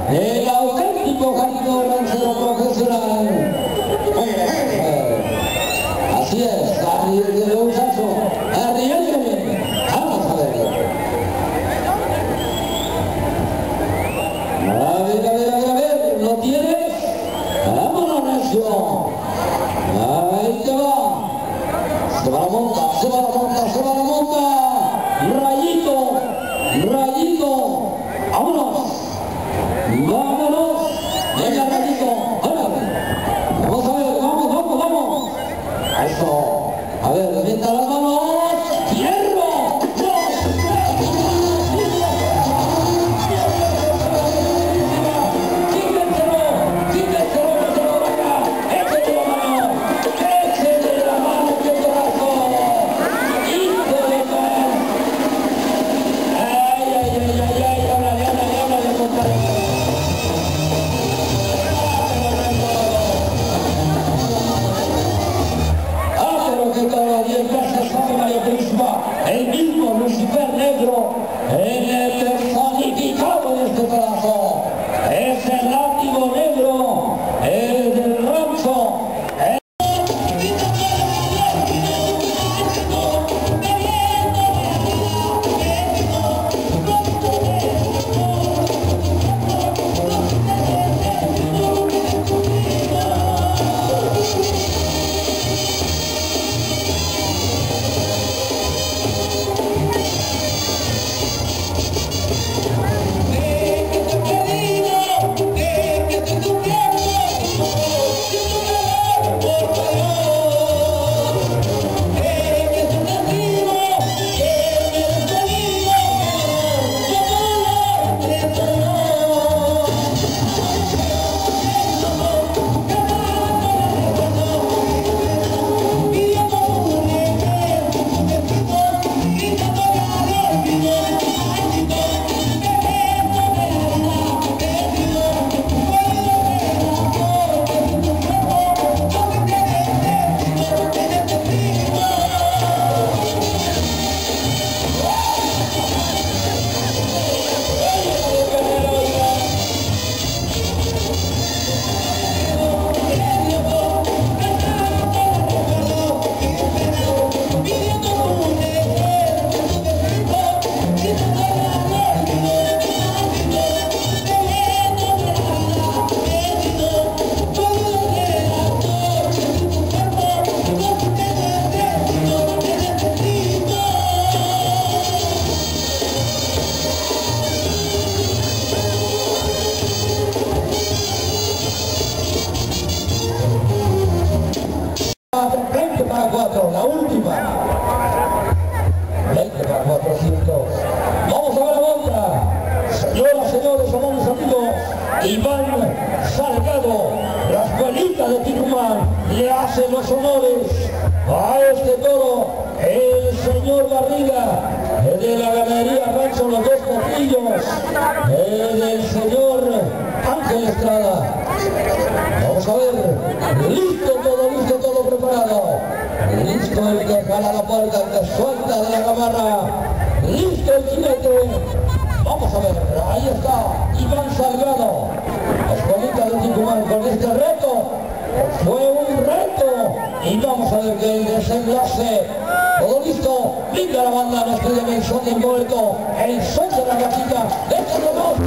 el auténtico jarino rancero profesional. Así es, Ariel de un Sancho, Ariel, vamos a ver. A ver, ¿lo tienes? Vámonos, Recio. Ahí te va. Se va la monta, se va la monta, se va la monta. Rayito, rayito. Vámonos. Vámonos. Venga, Rayito. Vamos a ver, vamos. Eso. A ver, levanta las manos. ¡Hierro! El mismo Lucifer Negro, el personificado en este pedazo, es el látigo negro, el del rancho. La última. 20 para 400. Vamos a ver la monta. Señoras, señores, amigos, amigos, Iván Salgado, la escuelita de Tucumán, le hace los honores a este toro, el señor Barriga, el de la ganadería Rancho Los Dos Portillos, el del señor Ángel Estrada. Vamos a ver, listo todo preparado. Listo el que jala la puerta, el que suelta de la gamarra. Listo el jinete. Vamos a ver, ahí está Iván Salgado, la escuelita de Tucumán con este reto. Fue un reto. Y vamos a ver que el desenlace. Todo listo. Venga la banda, nos pide el son del boleto, el son de la gatita. ¡Échale dos!